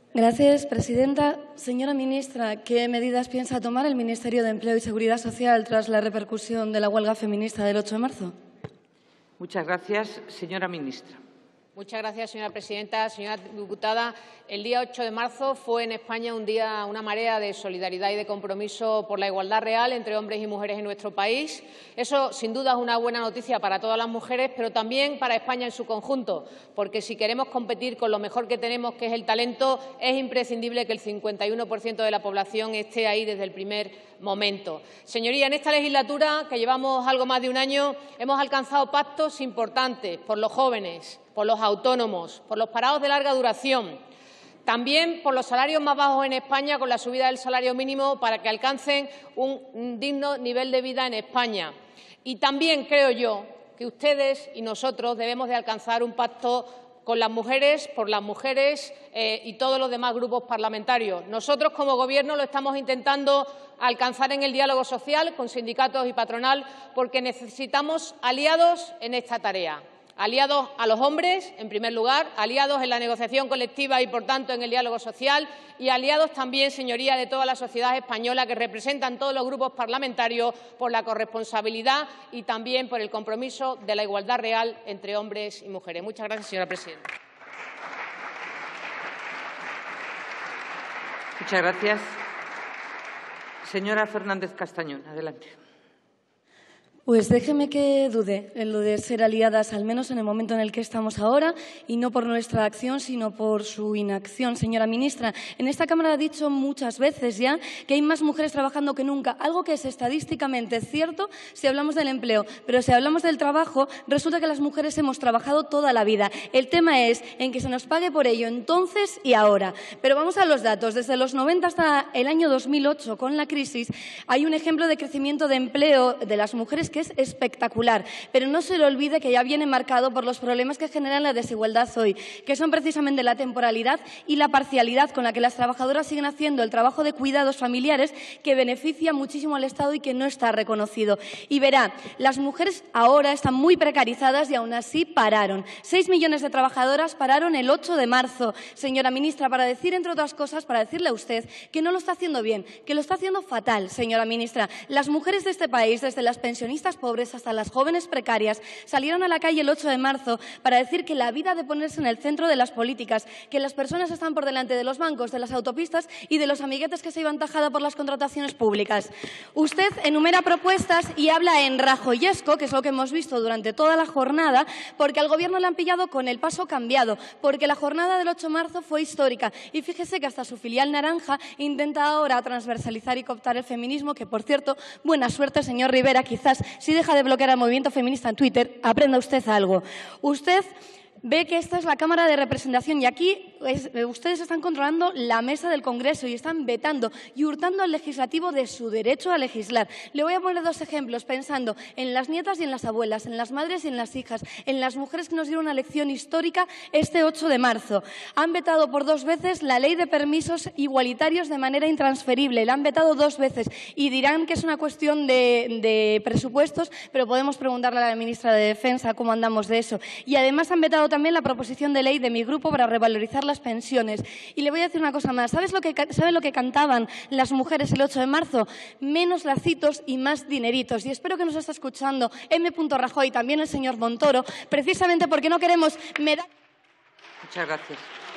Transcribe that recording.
Gracias, presidenta. Señora ministra, ¿qué medidas piensa tomar el Ministerio de Empleo y Seguridad Social tras la repercusión de la huelga feminista del 8 de marzo? Muchas gracias. Señora ministra. Muchas gracias, señora presidenta. Señora diputada, el día 8 de marzo fue en España una marea de solidaridad y de compromiso por la igualdad real entre hombres y mujeres en nuestro país. Eso, sin duda, es una buena noticia para todas las mujeres, pero también para España en su conjunto, porque si queremos competir con lo mejor que tenemos, que es el talento, es imprescindible que el 51% de la población esté ahí desde el primer momento. Señoría, en esta legislatura, que llevamos algo más de un año, hemos alcanzado pactos importantes por los jóvenes, por los autónomos, por los parados de larga duración, también por los salarios más bajos en España, con la subida del salario mínimo para que alcancen un digno nivel de vida en España. Y también creo yo que ustedes y nosotros debemos de alcanzar un pacto con las mujeres, por las mujeres y todos los demás grupos parlamentarios. Nosotros, como Gobierno, lo estamos intentando alcanzar en el diálogo social con sindicatos y patronal, porque necesitamos aliados en esta tarea. Aliados a los hombres, en primer lugar, aliados en la negociación colectiva y, por tanto, en el diálogo social, y aliados también, señoría, de toda la sociedad española, que representan todos los grupos parlamentarios, por la corresponsabilidad y también por el compromiso de la igualdad real entre hombres y mujeres. Muchas gracias, señora presidenta. Muchas gracias. Señora Fernández Castañón, adelante. Pues déjeme que dude en lo de ser aliadas, al menos en el momento en el que estamos ahora, y no por nuestra acción, sino por su inacción. Señora ministra, en esta Cámara ha dicho muchas veces ya que hay más mujeres trabajando que nunca, algo que es estadísticamente cierto si hablamos del empleo, pero si hablamos del trabajo, resulta que las mujeres hemos trabajado toda la vida. El tema es en que se nos pague por ello entonces y ahora. Pero vamos a los datos. Desde los 90 hasta el año 2008, con la crisis, hay un ejemplo de crecimiento de empleo de las mujeres que es espectacular, pero no se le olvide que ya viene marcado por los problemas que generan la desigualdad hoy, que son precisamente la temporalidad y la parcialidad con la que las trabajadoras siguen haciendo el trabajo de cuidados familiares, que beneficia muchísimo al Estado y que no está reconocido. Y verá, las mujeres ahora están muy precarizadas y aún así pararon. 6 millones de trabajadoras pararon el 8 de marzo. Señora ministra, para decir, entre otras cosas, para decirle a usted que no lo está haciendo bien, que lo está haciendo fatal, señora ministra. Las mujeres de este país, desde las pensionistas pobres hasta las jóvenes precarias, salieron a la calle el 8 de marzo para decir que la vida ha de ponerse en el centro de las políticas, que las personas están por delante de los bancos, de las autopistas y de los amiguetes que se iban tajada por las contrataciones públicas. Usted enumera propuestas y habla en rajoyesco, que es lo que hemos visto durante toda la jornada, porque al Gobierno le han pillado con el paso cambiado, porque la jornada del 8 de marzo fue histórica. Y fíjese que hasta su filial naranja intenta ahora transversalizar y cooptar el feminismo, que, por cierto, buena suerte, señor Rivera, quizás si deja de bloquear al movimiento feminista en Twitter, aprenda usted algo. Usted ve que esta es la Cámara de Representación y aquí ustedes están controlando la mesa del Congreso y están vetando y hurtando al legislativo de su derecho a legislar. Le voy a poner 2 ejemplos pensando en las nietas y en las abuelas, en las madres y en las hijas, en las mujeres que nos dieron una lección histórica este 8 de marzo. Han vetado por 2 veces la ley de permisos igualitarios de manera intransferible. La han vetado 2 veces y dirán que es una cuestión de presupuestos, pero podemos preguntarle a la ministra de Defensa cómo andamos de eso. Y además han vetado también la proposición de ley de mi grupo para revalorizar las pensiones. Y le voy a decir una cosa más. ¿Saben lo que cantaban las mujeres el 8 de marzo? Menos lacitos y más dineritos. Y espero que nos esté escuchando M. Rajoy y también el señor Montoro, precisamente porque no queremos medallas. Muchas gracias.